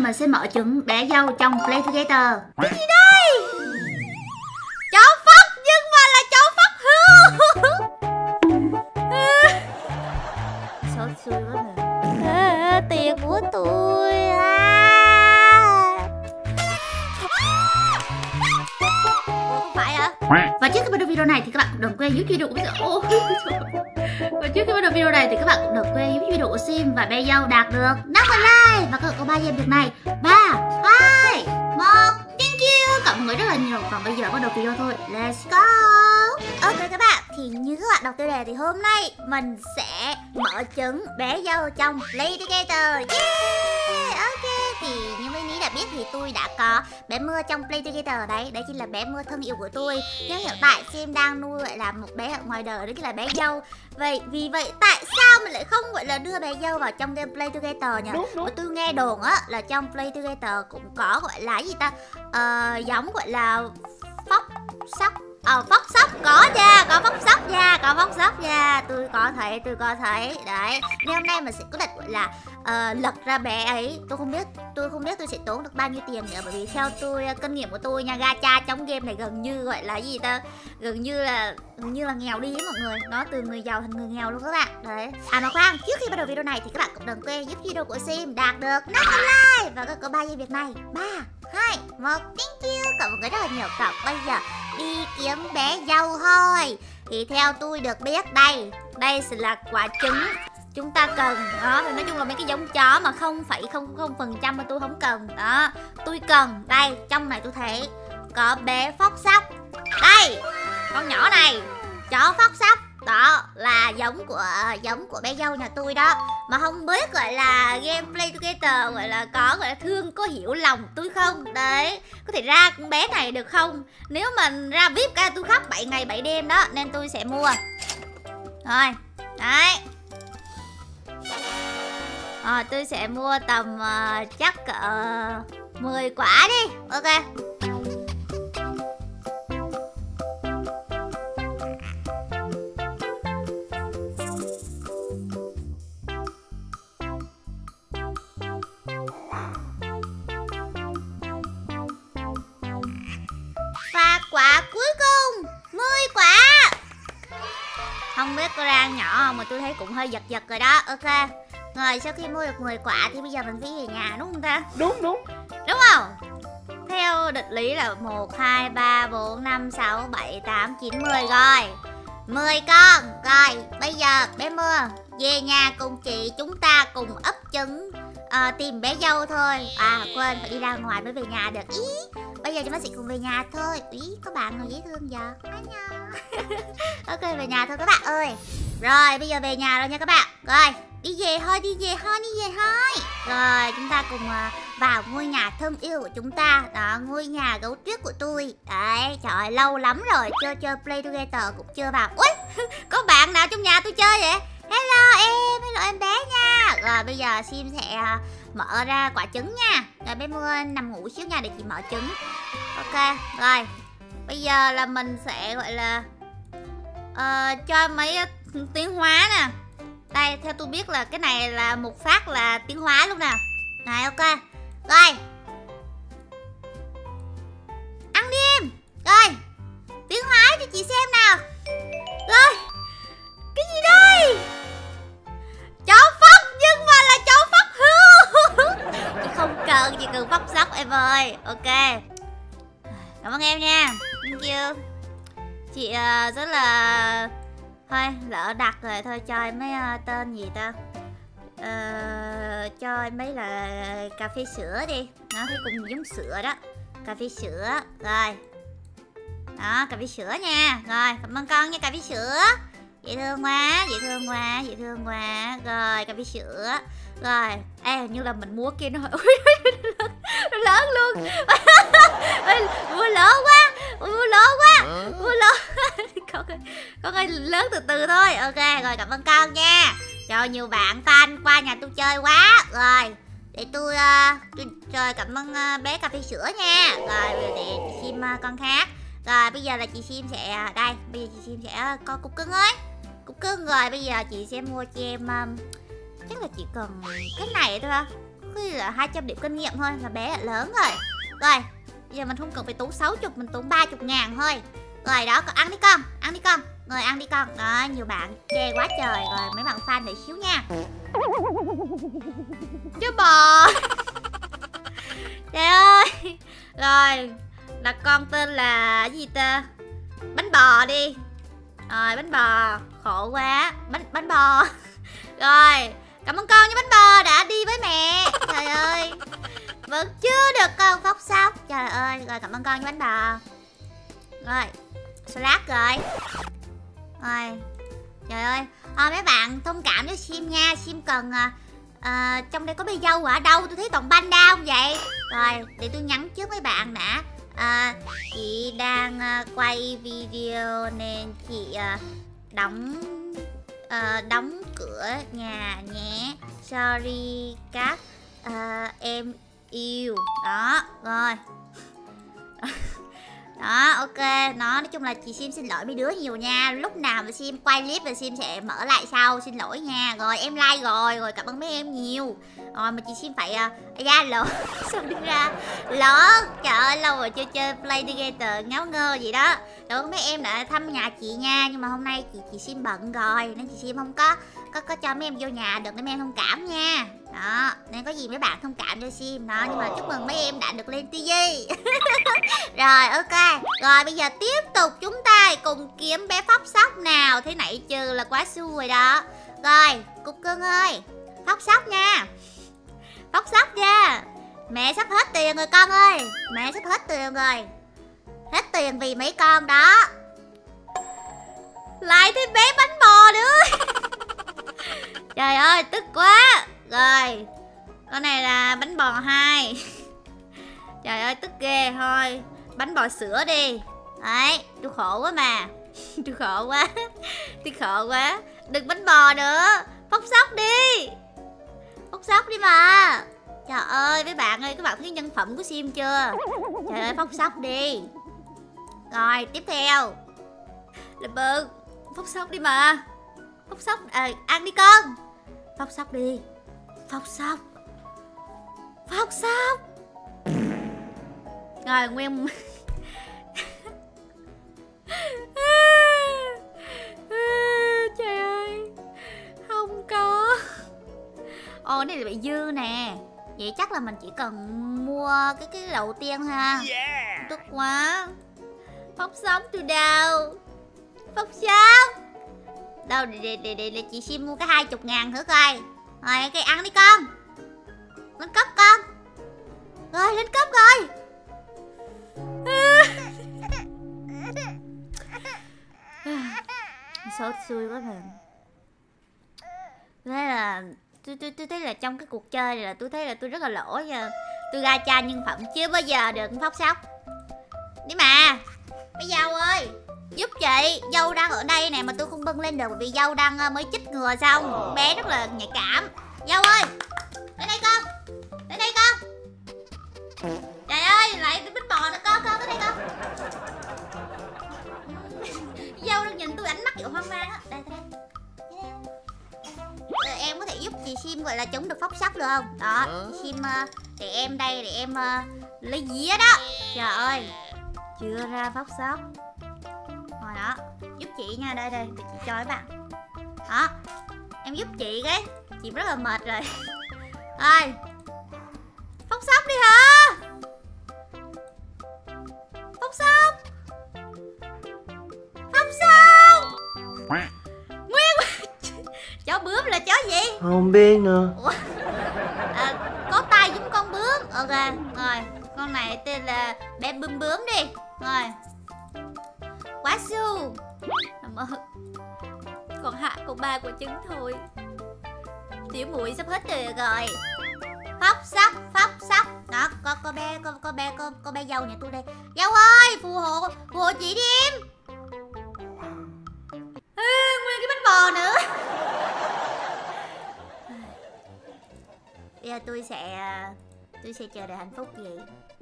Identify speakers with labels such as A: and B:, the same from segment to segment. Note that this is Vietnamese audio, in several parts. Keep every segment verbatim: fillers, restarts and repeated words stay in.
A: mình sẽ mở trứng bé dâu trong Play Together. Cái gì đây? Chó Phóc, nhưng mà là chó Phóc hươu. Số xui quá mà. À, tiền của tôi à. Không phải hả? Và trước khi bắt đầu video này thì các bạn cũng đừng quên giúp video của Ôi, Và trước khi bắt đầu video này thì các bạn cũng đừng quên giúp video của Sim và bé dâu đạt được năm mươi like. Và các bạn có ba game việc này. Ba, hai, một. Thank you. Cảm ơn mọi người rất là nhiều. Còn bây giờ bắt đầu video thôi. Let's go. Ok các bạn, thì như các bạn đọc tiêu đề thì hôm nay mình sẽ mở trứng bé dâu trong Play Together. Yeah. Ok, thì như mấy ní đã biết thì tôi đã có bé Mưa trong Play Together đấy. Đấy chính là bé Mưa thân yêu của tôi. Nhưng hiện tại Sim đang nuôi gọi là một bé ở ngoài đời, đó chính là bé dâu. Vậy vì vậy tại sao mình lại không gọi là đưa bé dâu vào trong game Play Together nhỉ? Đúng, đúng. Tôi nghe đồn á là trong Play Together cũng có gọi là gì ta, uh, giống gọi là phóc sóc. Ờ, phóc sóc có nha, có phóc sóc nha, có phóc sóc nha. Tôi có thấy, tôi có thấy. Đấy, nhưng hôm nay mình sẽ có định gọi là uh, lật ra bé ấy. Tôi không biết, tôi không biết tôi sẽ tốn được bao nhiêu tiền nữa. Bởi vì theo tôi, kinh nghiệm của tôi nha, gacha trong game này gần như gọi là gì ta, gần như là gần như là nghèo đi với mọi người. Nó từ người giàu thành người nghèo luôn các bạn. Đấy. À mà khoan, trước khi bắt đầu video này thì các bạn cũng đừng quên giúp video của Sim đạt được năm mươi like. Và có ba giây việc này. Ba, hai, một. Thank you. Cảm ơn mọi người rất là nhiều. Còn bây giờ đi kiếm bé dâu thôi. Thì theo tôi được biết đây, đây sẽ là quả trứng chúng ta cần. Đó, thì nói chung là mấy cái giống chó mà không phẩy không không phần trăm mà tôi không cần. Đó, tôi cần. Đây, trong này tôi thấy có bé phóc sóc. Đây, con nhỏ này, chó phóc sóc. Đó là giống của giống của bé dâu nhà tôi đó. Mà không biết gọi là game Play Together gọi là có gọi là thương có hiểu lòng tôi không. Đấy, có thể ra con bé này được không? Nếu mà ra vê i pê cái tôi khóc bảy ngày bảy đêm đó. Nên tôi sẽ mua. Rồi, đấy. Rồi, tôi sẽ mua tầm uh, chắc cỡ mười quả đi. Ok. Và quả cuối cùng mười quả. Không biết có ra nhỏ không mà tôi thấy cũng hơi giật giật rồi đó. Ok. Rồi sau khi mua được mười quả thì bây giờ mình phải về nhà đúng không ta?
B: Đúng đúng.
A: Đúng không? Theo định lý là một, hai, ba, bốn, năm, sáu, bảy, tám, chín, mười rồi. mười con. Rồi bây giờ bé Mưa về nhà cùng chị, chúng ta cùng ấp trứng, uh, tìm bé dâu thôi. À quên, phải đi ra ngoài mới về nhà được. Ý, bây giờ chúng ta sẽ cùng về nhà thôi. Ý, có bạn nào dễ thương giờ. Ok, về nhà thôi các bạn ơi. Rồi, bây giờ về nhà rồi nha các bạn. Rồi, đi về thôi, đi về thôi, đi về thôi. Rồi, chúng ta cùng uh, vào ngôi nhà thân yêu của chúng ta. Đó, ngôi nhà gấu tuyết của tôi. Đấy, trời ơi, lâu lắm rồi chơi chơi Play Together cũng chưa vào. Ui, có bạn nào trong nhà tôi chơi vậy? Hello em, hello em bé nha. Rồi, bây giờ Sim sẽ uh, mở ra quả trứng nha. Rồi, bé Mưa nằm ngủ xíu nha để chị mở trứng. Ok, rồi. Bây giờ là mình sẽ gọi là uh, cho mấy uh, tiến hóa nè. Đây, theo tôi biết là cái này là một phát là tiến hóa luôn nè. Này, ok. Rồi. Ăn đi em. Rồi. Tiến hóa cho chị xem nào. Rồi. Cái gì đây? Chó phóc, nhưng mà là chó phóc hươu. Chị không cần, chị cần phóc sóc em ơi. Ok. Cảm ơn em nha. Thank you. Chị uh, rất là... Thôi, lỡ đặt rồi, thôi cho em mấy uh, tên gì ta? Uh, cho em mấy là cà phê sữa đi. Nó thấy cũng giống sữa đó. Cà phê sữa. Rồi. Đó, cà phê sữa nha. Rồi, cảm ơn con nha, cà phê sữa. Dễ thương quá, dễ thương quá, dễ thương quá. Rồi, cà phê sữa. Rồi, ê, hình như là mình mua kia nó nó lớn luôn. Mua lớn quá, mua lớn quá, mua lớn. Con ơi, con ơi, lớn từ từ thôi. Ok, rồi cảm ơn con nha. Trời, nhiều bạn fan qua nhà tôi chơi quá. Rồi, để tôi, uh, tôi trời cảm ơn uh, bé cà phê sữa nha. Rồi, để chị Sim uh, con khác. Rồi, bây giờ là chị Sim sẽ, đây, bây giờ chị Sim sẽ uh, con cục cưng ơi. Cục cưng rồi, bây giờ chị sẽ mua cho em um, chắc là chỉ cần cái này thôi. cái là hai trăm điểm kinh nghiệm thôi là bé đã lớn rồi. Rồi bây giờ mình không cần phải tốn sáu mươi, mình tốn ba mươi ngàn thôi. Rồi đó, con ăn đi con, ăn đi con. Rồi ăn đi con. Đó, nhiều bạn chê quá trời. Rồi mấy bạn fan để xíu nha. Chú bò. Trời ơi. Rồi là con tên là gì ta? Bánh bò đi. Rồi bánh bò. Khổ quá. Bánh bánh bò. Rồi cảm ơn con với bánh bò đã đi với mẹ. Trời ơi, vẫn chưa được con Phóc Sóc. Trời ơi. Rồi cảm ơn con với bánh bò. Rồi salad rồi. Rồi trời ơi. Thôi mấy bạn thông cảm cho Sim nha. Sim cần à, à, trong đây có bê dâu ở đâu? Tôi thấy toàn panda không vậy? Rồi để tôi nhắn trước mấy bạn đã. à, Chị đang à, quay video nên chị à, đóng à, đóng cửa nhà nhé. Sorry các à, em yêu. Đó rồi. Đó ok. Nó nói chung là chị Sim xin lỗi mấy đứa nhiều nha. Lúc nào mà Sim quay clip và Sim sẽ mở lại sau. Xin lỗi nha. Rồi em like rồi. Rồi cảm ơn mấy em nhiều. Rồi mà chị Sim phải uh, ra lộn. Sao đi ra lộn. Trời ơi lâu rồi chưa chơi Play Together ngáo ngơ gì đó. Cảm ơn mấy em đã thăm nhà chị nha. Nhưng mà hôm nay chị chị Sim bận rồi nên chị Sim không có có có cho mấy em vô nhà được, để mấy em thông cảm nha. Đó nên có gì mấy bạn thông cảm cho Sim đó. Nhưng mà chúc mừng mấy em đã được lên tivi. Rồi ok. Rồi bây giờ tiếp tục chúng ta cùng kiếm bé Phóc Sóc nào. Thế nãy trừ là quá xui rồi đó. Rồi Cục Cưng ơi, Phóc Sóc nha. Phóc Sóc nha. Mẹ sắp hết tiền rồi con ơi. Mẹ sắp hết tiền rồi. Hết tiền vì mấy con đó. Lại thêm bé bánh bò nữa. Trời ơi tức quá. Rồi con này là bánh bò hai. Trời ơi tức ghê. Thôi bánh bò sữa đi. Đấy tôi khổ quá mà. Tôi khổ quá. Tôi khổ quá. Đừng bánh bò nữa. Phóc Sóc đi. Phóc Sóc đi mà. Trời ơi mấy bạn ơi, các bạn thấy nhân phẩm của Sim chưa? Trời ơi Phóc Sóc đi. Rồi tiếp theo là bơ. Phóc Sóc đi mà. Phóc Sóc à, ăn đi con. Phóc Sóc đi. Phóc Sóc. Phóc Sóc. Rồi Nguyên. Trời ơi không có. Ồ này là bị dư nè. Vậy chắc là mình chỉ cần mua cái cái đầu tiên ha. Yeah. Tức quá. Phóc Sóc từ đâu? Phóc Sóc đâu? Để, để, để, để, để chị Sim mua cái hai mươi ngàn thử coi. Rồi cái ăn đi con. Lên cấp con. Rồi lên cấp rồi. Sốt xui quá mà. Thế là tôi, tôi, tôi thấy là trong cái cuộc chơi này là tôi thấy là tôi rất là lỗ nha. Tôi ra cha nhân phẩm chưa bao giờ được Phóc Sóc. Đi mà. Bé Dâu ơi giúp chị. Dâu đang ở đây nè mà tôi không bưng lên được vì Dâu đang mới chích ngừa xong. Bé rất là nhạy cảm. Dâu ơi tới đây con. Tới đây con. Trời ơi lại cái bánh bò nữa con. Con tới đây con. Dâu đang nhìn tôi ánh mắt kiểu hoang mang á. Đây tới đây. Em có thể giúp chị Sim gọi là chống được Phóc Sóc được không? Đó chị Sim uh, để em đây để em uh, lấy dĩa đó. Trời ơi chưa ra Phóc Sóc. Rồi đó giúp chị nha. Đây đây để chị cho các bạn. Đó em giúp chị cái. Chị rất là mệt rồi. Rồi Phóc Sóc đi hả? Phóc Sóc. Phóc Sóc. Nguyên. Chó bướm là chó gì?
B: Không biết nữa.
A: Ủa? À, có tay giống con bướm. Ok rồi con này tên là bé bướm bướm đi. Rồi quá su. Còn hạ còn ba quả trứng thôi. Tiểu muội sắp hết tiền rồi. Phóc Sóc. Phóc Sóc. Đó có có bé có có bé có có bé Dâu nhà tôi đây. Dâu ơi phù hộ phù hộ chị đi em. À, nguyên cái bánh bò nữa. Bây giờ tôi sẽ tôi sẽ chờ đợi hạnh phúc gì.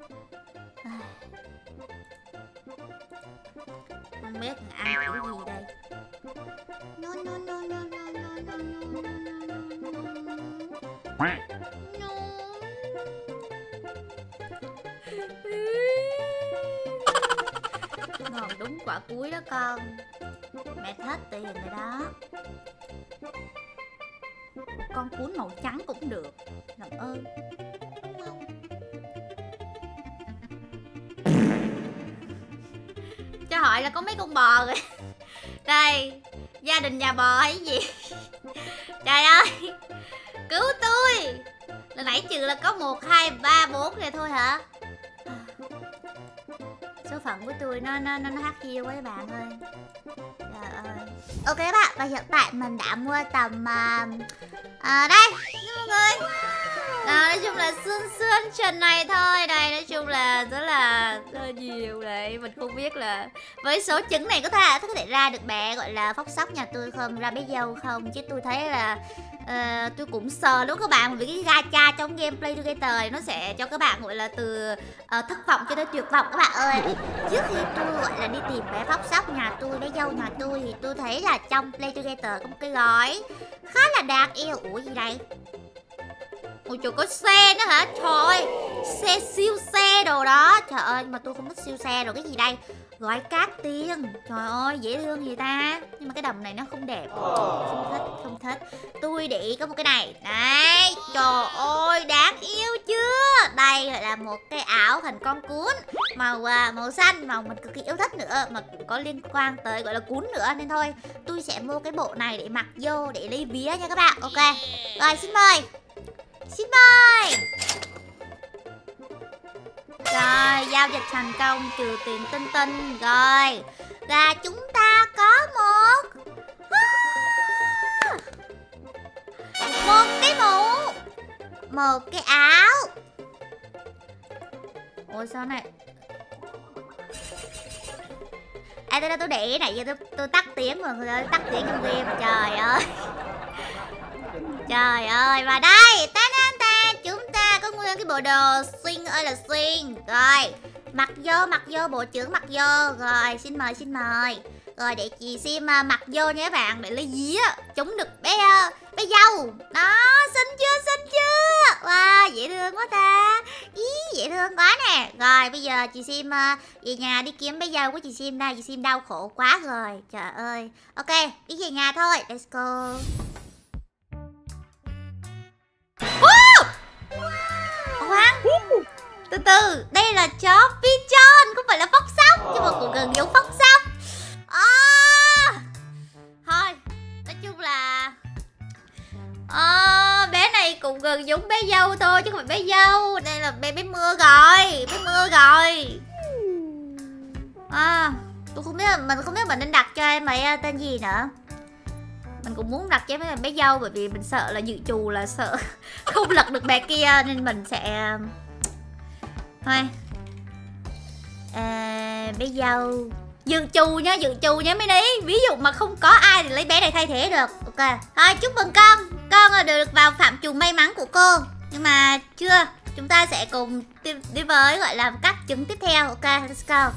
A: Không biết ăn kiểu gì đây. No no no no no no no no no no no. bốn quả cuối đó con. Mẹ hết tiền rồi đó. Con cuốn màu trắng cũng được. Làm ơn. Đúng không? Cho hỏi là có mấy con bò rồi. Đây, gia đình nhà bò hay gì? Trời ơi, cứu tôi. Lần nãy trừ là có một, hai, ba, bốn rồi thôi hả? Số phận của tôi nó nó nó, nó hát hiu quá các bạn ơi. Trời ơi. Ok các bạn, và hiện tại mình đã mua tầm uh, à, đây mọi người. À, nói chung là xương xương trần này thôi. Đây nói chung là rất là rất là nhiều đấy. Mình không biết là với số trứng này có thể có thể ra được bé gọi là phóc sóc nhà tôi không, ra bé dâu không, chứ tôi thấy là uh, tôi cũng sợ đúng các bạn, vì cái gacha trong game Play Together nó sẽ cho các bạn gọi là từ uh, thất vọng cho đến tuyệt vọng các bạn ơi. Trước khi tôi gọi là đi tìm bé phóc sóc nhà tôi, bé dâu nhà tôi, thì tôi thấy là trong Play Together có một cái gói khá là đáng yêu. Ủa gì đây? Ôi trời, có xe nữa hả? Trời ơi, xe siêu xe đồ đó. Trời ơi, mà tôi không thích siêu xe rồi. Cái gì đây? Gói cát tiên. Trời ơi, dễ thương gì ta. Nhưng mà cái đầm này nó không đẹp. Không thích, không thích. Tôi để ý có một cái này. Đấy, trời ơi, đáng yêu chưa? Đây là một cái áo hình con cuốn màu màu xanh, màu mình cực kỳ yêu thích nữa, mà cũng có liên quan tới gọi là cuốn nữa, nên thôi tôi sẽ mua cái bộ này để mặc vô để lấy vía nha các bạn. Ok, rồi xin mời. Xin mời. Rồi, giao dịch thành công, trừ tiền tinh tinh. Rồi, và chúng ta có một à, một cái mũ, một cái áo. Ủa sao này? À, tôi, tôi để ý này, giờ tôi, tôi tắt tiếng mọi người ơi, tắt tiếng trong game. Trời ơi. Trời ơi, và đây, ta ta ta, chúng ta có nguyên cái bộ đồ xinh ơi là xinh. Rồi, mặc vô, mặc vô, bộ trưởng mặc vô. Rồi, xin mời, xin mời. Rồi, để chị xem uh, mặc vô nha các bạn, để lấy día, chống được bé, uh, bé dâu. Đó, xinh chưa, xinh chưa? Wow, dễ thương quá ta. Ý, dễ thương quá nè. Rồi, bây giờ chị Sim uh, về nhà đi kiếm bé dâu của chị Sim đây. Chị Sim đau khổ quá rồi, trời ơi. Ok, đi về nhà thôi, let's go. Khoan, từ từ, đây là chó pigeon, không phải là phóc sóc, nhưng mà cũng gần giống phóc sóc. À, thôi, nói chung là à, bé này cũng gần giống bé dâu thôi, chứ không phải bé dâu. Đây là bé bé mưa rồi, bé mưa rồi. À, tôi không biết, mình không biết mình nên đặt cho em ấy tên gì nữa. Mình cũng muốn đặt cho mấy bé dâu, bởi vì mình sợ là dự trù là sợ không lật được bé kia, nên mình sẽ thôi à, bé dâu dự trù nhá, dự trù nhá mấy đi. Ví dụ mà không có ai thì lấy bé này thay thế được. Ok, thôi chúc mừng con, con được vào phạm trù may mắn của cô. Nhưng mà chưa, chúng ta sẽ cùng đi với gọi là các trứng tiếp theo. Ok, let's go.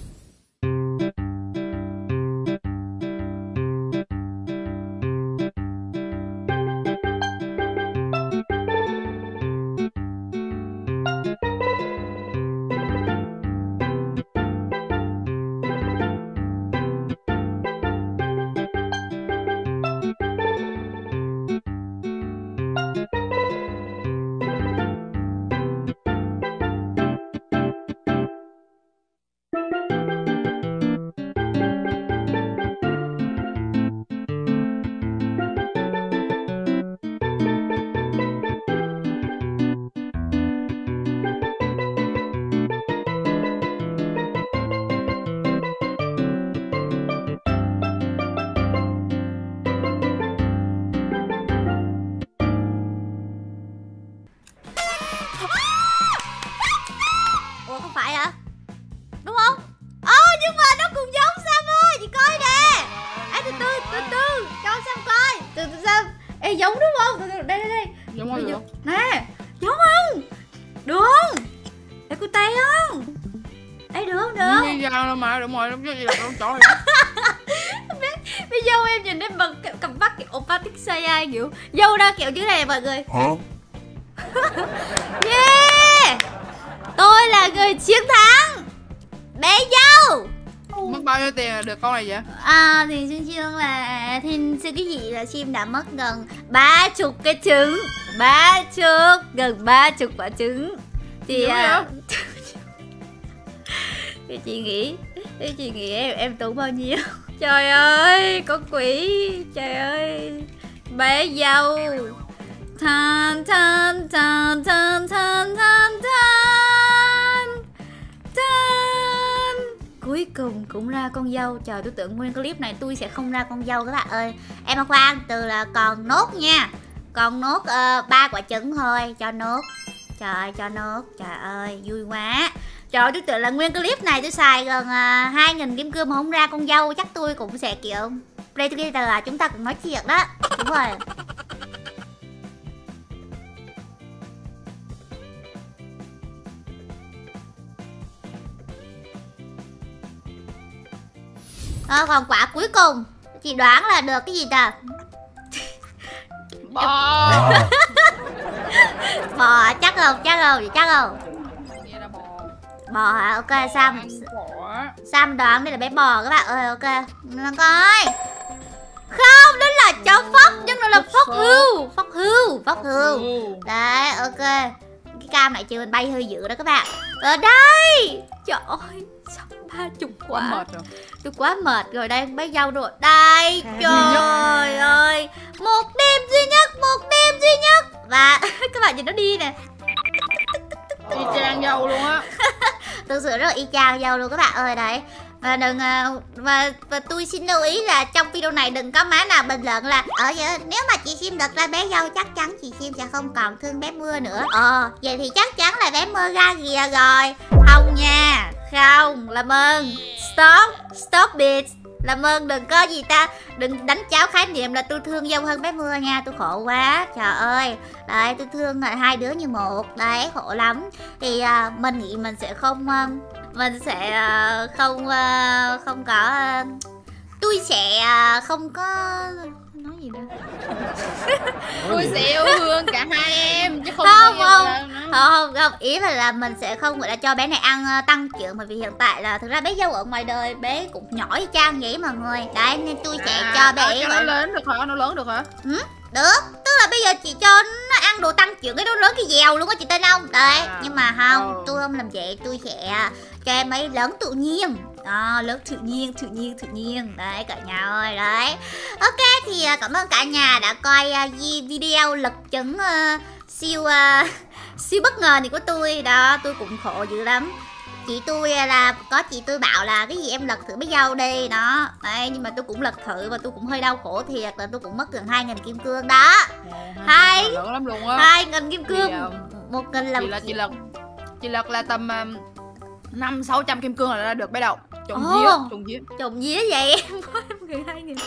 A: Giống đúng không? Đây đây đây.
B: Giống không? Giống.
A: Nè, giống không? Được không? Ê, cô tay không? Ê, được không? Được.
B: Bây giờ đâu mà, đúng rồi, giống gì là con chó
A: bây giờ em nhìn em bằng cặp mắt kiểu oppa Pixar kiểu dâu ra kiểu như này mọi người.
B: Hả?
A: Yeah, tôi là người chiến thắng bé dâu.
B: Mất bao nhiêu tiền là được con này vậy?
A: À thì Sương Sương là thì Sương cái gì là Sim đã mất gần ba chục cái trứng, ba chục gần ba chục quả trứng thì à, thì chị nghĩ thì chị nghĩ em em tốn bao nhiêu? Trời ơi con quỷ, trời ơi bé dâu than than than than than than than than cuối cùng cũng ra con dâu. Trời tôi tưởng nguyên clip này tôi sẽ không ra con dâu các bạn ơi. Em mà khoan, từ là còn nốt nha, còn nốt ba uh, quả trứng thôi, cho nốt. Trời ơi cho nốt, trời ơi vui quá. Trời ơi tôi tưởng là nguyên clip này tôi xài gần uh, hai nghìn kim cương mà không ra con dâu, chắc tôi cũng sẽ kiểu Play Together là chúng ta cũng nói chuyện đó. Đúng rồi. À, còn quả cuối cùng chị đoán là được cái gì ta?
B: Bò.
A: Bò chắc không? Chắc không? Chắc không?
B: Bò.
A: Bò hả? Ok Sam. Sam đoán đây là bé bò các bạn ơi. Ok nó coi. Không, đó là chó phóc, nhưng nó là phóc hưu. Phóc hưu, phóc hưu. Đấy, ok. Cái cam này chưa mình bay hơi dữ đó các bạn. Ở đây. Trời ơi, sao ba chục quả.
B: Mệt rồi.
A: Tôi quá mệt rồi đây, bé dâu rồi. Đây, à, trời ơi. Một đêm duy nhất, một đêm duy nhất. Và các bạn nhìn nó đi nè.
B: Y chang dâu luôn á.
A: Thực sự rất là y chang dâu luôn các bạn ơi. Đấy. Và đừng và, và tôi xin lưu ý là trong video này đừng có má nào bình luận là ở vậy, nếu mà chị Sim được ra bé dâu chắc chắn chị Sim sẽ không còn thương bé Mưa nữa. Ờ vậy thì chắc chắn là bé Mưa ra kìa rồi. Không nha, không, làm ơn stop, stop it. Làm ơn đừng có gì ta, đừng đánh cháo khái niệm là tôi thương dâu hơn bé Mưa nha, tôi khổ quá. Trời ơi, đấy tôi thương hai đứa như một, đấy khổ lắm. Thì uh, mình nghĩ mình sẽ không uh, mình sẽ uh, không uh, không có uh, tôi sẽ uh, không có nói gì nữa.
B: Tôi sẽ yêu thương cả hai em chứ không
A: không không.
B: không
A: không không ý là, là mình sẽ không gọi là cho bé này ăn uh, tăng trưởng, bởi vì hiện tại là thực ra bé dâu ở ngoài đời bé cũng nhỏ y chang vậy mọi người. Đấy nên tôi sẽ à, cho bé
B: cho nó lớn được hả? Nó lớn được hả?
A: Ừ, được, tức là bây giờ chị cho nó ăn đồ tăng trưởng cái nó lớn cái dèo luôn á chị tin không? Đấy, à, nhưng mà không, oh. tôi không làm vậy, tôi sẽ cho em ấy lớn tự nhiên. Đó, lớn tự nhiên, tự nhiên, tự nhiên. Đấy cả nhà ơi, đấy. Ok thì cảm ơn cả nhà đã coi uh, video lật trứng uh, siêu uh, siêu bất ngờ này của tôi. Đó, tôi cũng khổ dữ lắm. Chị tôi là có chị tôi bảo là cái gì em lật thử bé dâu đi đó. Đấy, nhưng mà tôi cũng lật thử và tôi cũng hơi đau khổ thiệt là tôi cũng mất gần hai nghìn kim cương đó. Hai
B: lớn lắm luôn á.
A: hai nghìn kim cương. Một nghìn là
B: chị là chị lật chị lật là tầm um, năm sáu trăm kim cương là đã được bé đầu. Trùng vía, trùng vía.
A: Trùng vía vậy em có em người hai nghìn.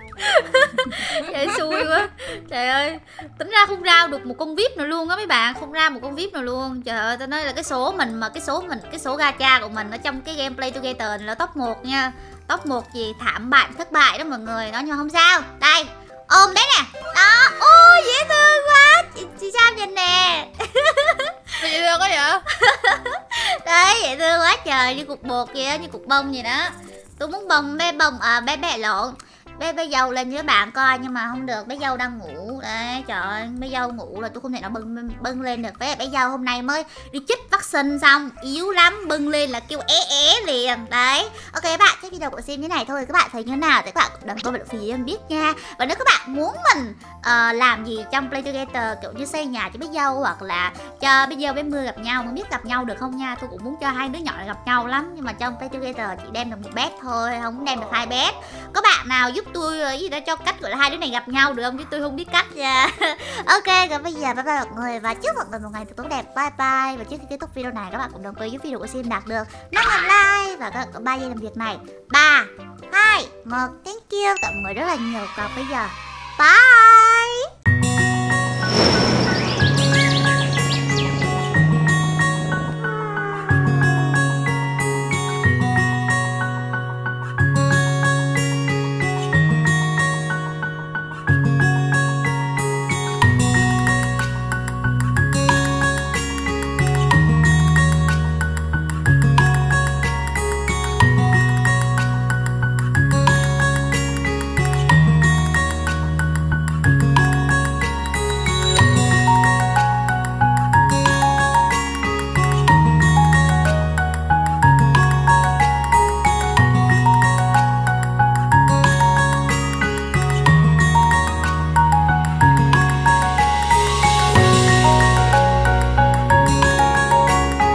A: Vậy xui quá. Trời ơi, tính ra không ra được một con vê i pê nào luôn á mấy bạn, không ra một con vê i pê nào luôn. Trời ơi, tao nói là cái số mình mà cái số mình cái số gacha của mình ở trong cái game Play Together là top một nha. Top một gì thảm bại thất bại đó mọi người. Đó nhưng mà không sao. Đây, ôm bé nè. Đó, ôi dễ thương quá. Chị, chị Sam nhìn nè.
B: Dễ thương quá vậy?
A: Đấy, dễ thương quá trời, như cục bột vậy á, như cục bông vậy đó. Tôi muốn bông bé bông à bé bé lộn. Bé bé dâu lên với bạn coi nhưng mà không được, bé dâu đang ngủ. Đấy trời ơi, bé dâu ngủ là tôi không thể nào bưng bưng lên được. Bé bé dâu hôm nay mới đi chích vaccine xong, yếu lắm, bưng lên là kêu é é liền. Đấy. Ok các bạn, cái video của Sim như này thôi, các bạn thấy như thế nào thì các bạn cũng đừng có bình luận phía em biết nha. Và nếu các bạn muốn mình uh, làm gì trong Play Together kiểu như xây nhà cho bé dâu hoặc là cho bé dâu bé Mưa gặp nhau, không biết gặp nhau được không nha. Tôi cũng muốn cho hai đứa nhỏ gặp nhau lắm, nhưng mà trong Play Together chỉ đem được một bé thôi, không đem được hai bé. Có bạn nào giúp tôi gì đó cho cách gọi là hai đứa này gặp nhau được không, chứ tôi không biết cách nha. Ok rồi bây giờ bye bye mọi người và chúc mọi người một ngày thật tốt đẹp, bye bye. Và trước khi kết thúc video này các bạn cũng đừng quên giúp video của Sim đạt được năm nghìn like và các bạn có ba giây làm việc này. Ba hai một, thank you, tặng mọi người rất là nhiều. Còn bây giờ bye.